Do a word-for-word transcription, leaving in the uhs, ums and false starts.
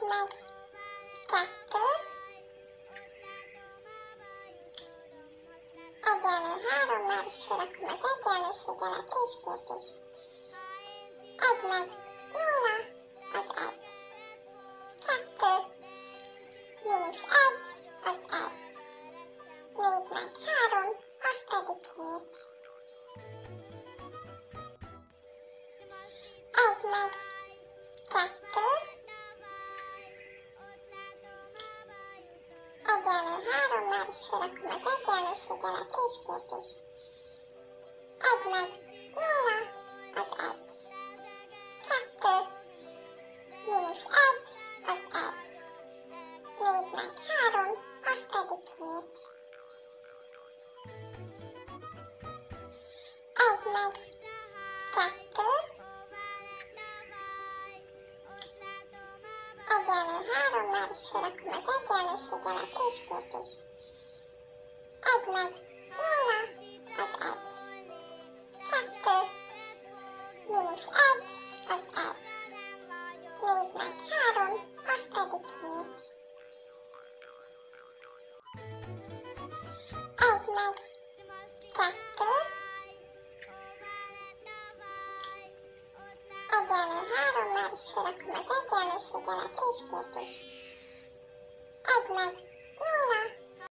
meg kettő egyenlő három, már is fölrakom az egyenlőségemet, és kész is. Egy meg nulla, az egy. Kettő mínusz egy, az egy. Négy meg három, az pedig két. Egy meg kettő egyenlő három, már is fölrakom az egyenlőségemet, és kész is. Egy meg nulla, az egy. Kettő mínusz egy, az egy. Négy meg három, az pedig két. Egy meg kettő egyenlő három, már is fölrakom az egyenlőségemet, és kész is. Egy meg nulla, az egy. Kettő mínusz egy, az egy. Négy meg három, az pedig két. Egy meg kettő egyenlő három, már is fölrakom az egyenlőségemet, és kész is. Egy meg